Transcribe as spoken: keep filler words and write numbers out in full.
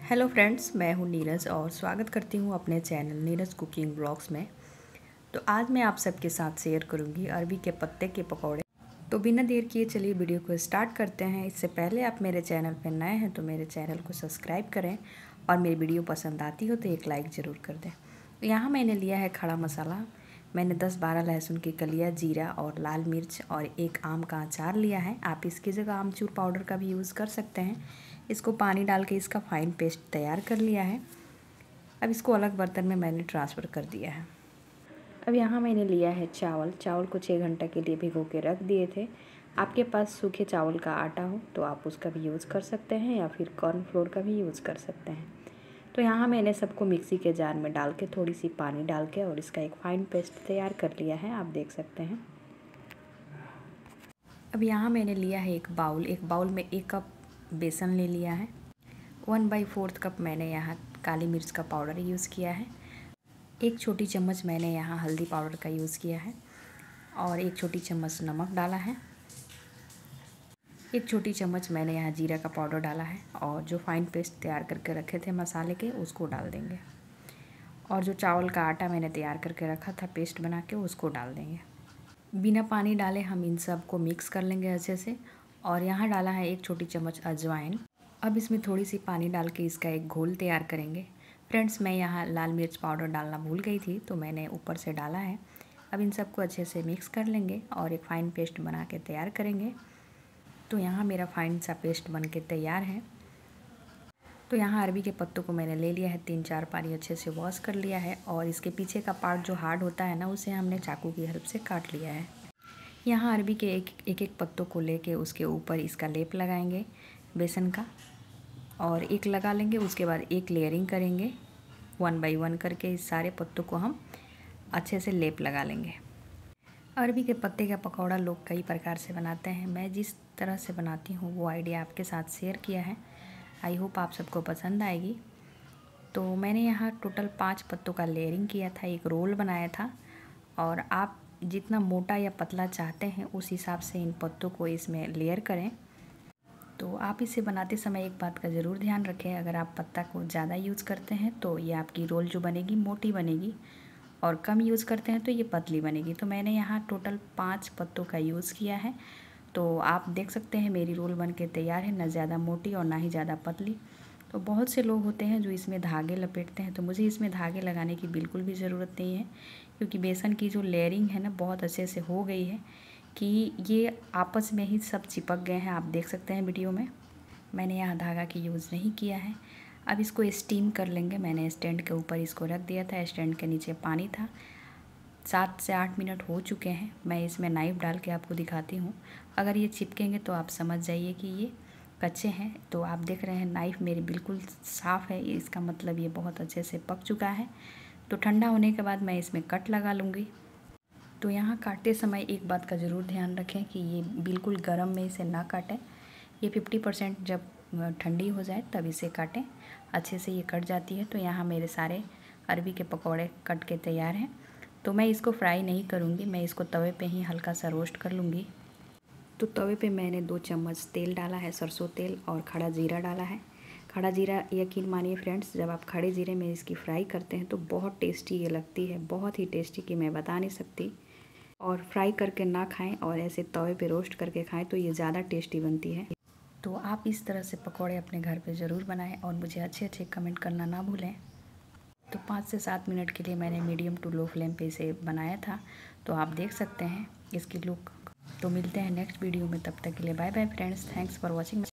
Hello friends, मैं हूं नीरज और स्वागत करती हूं अपने चैनल नीरज कुकिंग ब्लॉग्स में। तो आज मैं आप सबके साथ शेयर करूंगी अरबी के पत्ते के पकौड़े। तो बिना देर किए चलिए वीडियो को स्टार्ट करते हैं। इससे पहले आप मेरे चैनल पर नए हैं तो मेरे चैनल को सब्सक्राइब करें और मेरी वीडियो पसंद आती हो तो एक लाइक ज़रूर कर दें। यहाँ मैंने लिया है खड़ा मसाला। मैंने दस बारह लहसुन की कलियाँ, जीरा और लाल मिर्च और एक आम का अचार लिया है। आप इसकी जगह आमचूर पाउडर का भी यूज़ कर सकते हैं। इसको पानी डाल के इसका फाइन पेस्ट तैयार कर लिया है। अब इसको अलग बर्तन में मैंने ट्रांसफ़र कर दिया है। अब यहाँ मैंने लिया है चावल। चावल को छः घंटा के लिए भिगो के रख दिए थे। आपके पास सूखे चावल का आटा हो तो आप उसका भी यूज़ कर सकते हैं या फिर कॉर्नफ्लोर का भी यूज़ कर सकते हैं। तो यहाँ मैंने सबको मिक्सी के जार में डाल के थोड़ी सी पानी डाल के और इसका एक फ़ाइन पेस्ट तैयार कर लिया है, आप देख सकते हैं। अब यहाँ मैंने लिया है एक बाउल। एक बाउल में एक कप बेसन ले लिया है। वन बाई फोर्थ कप मैंने यहाँ काली मिर्च का पाउडर यूज़ किया है। एक छोटी चम्मच मैंने यहाँ हल्दी पाउडर का यूज़ किया है और एक छोटी चम्मच नमक डाला है। एक छोटी चम्मच मैंने यहाँ जीरा का पाउडर डाला है और जो फाइन पेस्ट तैयार करके रखे थे मसाले के उसको डाल देंगे। और जो चावल का आटा मैंने तैयार करके रखा था पेस्ट बना के उसको डाल देंगे। बिना पानी डाले हम इन सब को मिक्स कर लेंगे अच्छे से। और यहाँ डाला है एक छोटी चम्मच अजवाइन। अब इसमें थोड़ी सी पानी डाल के इसका एक घोल तैयार करेंगे। फ्रेंड्स, मैं यहाँ लाल मिर्च पाउडर डालना भूल गई थी तो मैंने ऊपर से डाला है। अब इन सबको अच्छे से मिक्स कर लेंगे और एक फ़ाइन पेस्ट बना के तैयार करेंगे। तो यहाँ मेरा फ़ाइन सा पेस्ट बन के तैयार है। तो यहाँ अरबी के पत्तों को मैंने ले लिया है, तीन चार पानी अच्छे से वॉश कर लिया है और इसके पीछे का पार्ट जो हार्ड होता है ना उसे हमने चाकू की हेल्प से काट लिया है। यहाँ अरबी के एक एक एक पत्तों को लेके उसके ऊपर इसका लेप लगाएंगे बेसन का और एक लगा लेंगे। उसके बाद एक लेयरिंग करेंगे, वन बाय वन करके इस सारे पत्तों को हम अच्छे से लेप लगा लेंगे। अरबी के पत्ते का पकौड़ा लोग कई प्रकार से बनाते हैं। मैं जिस तरह से बनाती हूँ वो आइडिया आपके साथ शेयर किया है। आई होप आप सबको पसंद आएगी। तो मैंने यहाँ टोटल पाँच पत्तों का लेयरिंग किया था, एक रोल बनाया था। और आप जितना मोटा या पतला चाहते हैं उस हिसाब से इन पत्तों को इसमें लेयर करें। तो आप इसे बनाते समय एक बात का ज़रूर ध्यान रखें, अगर आप पत्ता को ज़्यादा यूज़ करते हैं तो ये आपकी रोल जो बनेगी मोटी बनेगी और कम यूज़ करते हैं तो ये पतली बनेगी। तो मैंने यहाँ टोटल पाँच पत्तों का यूज़ किया है। तो आप देख सकते हैं मेरी रोल बन के तैयार है, ना ज़्यादा मोटी और ना ही ज़्यादा पतली। तो बहुत से लोग होते हैं जो इसमें धागे लपेटते हैं, तो मुझे इसमें धागे लगाने की बिल्कुल भी ज़रूरत नहीं है क्योंकि बेसन की जो लेयरिंग है ना बहुत अच्छे से हो गई है कि ये आपस में ही सब चिपक गए हैं। आप देख सकते हैं वीडियो में, मैंने यहाँ धागा की यूज़ नहीं किया है। अब इसको स्टीम कर लेंगे। मैंने स्टैंड के ऊपर इसको रख दिया था, स्टैंड के नीचे पानी था। सात से आठ मिनट हो चुके हैं। मैं इसमें नाइफ़ डाल के आपको दिखाती हूँ। अगर ये चिपकेंगे तो आप समझ जाइए कि ये कच्चे हैं। तो आप देख रहे हैं नाइफ़ मेरी बिल्कुल साफ़ है, इसका मतलब ये बहुत अच्छे से पक चुका है। तो ठंडा होने के बाद मैं इसमें कट लगा लूँगी। तो यहाँ काटते समय एक बात का ज़रूर ध्यान रखें कि ये बिल्कुल गर्म में इसे ना काटें। ये फिफ्टी परसेंट जब ठंडी हो जाए तब इसे काटें, अच्छे से ये कट जाती है। तो यहाँ मेरे सारे अरबी के पकौड़े कट के तैयार हैं। तो मैं इसको फ्राई नहीं करूँगी, मैं इसको तवे पे ही हल्का सा रोस्ट कर लूँगी। तो तवे पे मैंने दो चम्मच तेल डाला है, सरसों तेल, और खड़ा जीरा डाला है। खड़ा जीरा यकीन मानिए फ्रेंड्स, जब आप खड़े जीरे में इसकी फ्राई करते हैं तो बहुत टेस्टी ये लगती है, बहुत ही टेस्टी कि मैं बता नहीं सकती। और फ्राई करके ना खाएं और ऐसे तवे पे रोस्ट करके खाएं तो ये ज़्यादा टेस्टी बनती है। तो आप इस तरह से पकौड़े अपने घर पे ज़रूर बनाएं और मुझे अच्छे अच्छे कमेंट करना ना भूलें। तो पाँच से सात मिनट के लिए मैंने मीडियम टू लो फ्लेम पे इसे बनाया था। तो आप देख सकते हैं इसकी लुक। तो मिलते हैं नेक्स्ट वीडियो में, तब तक के लिए bye bye friends, thanks for watching.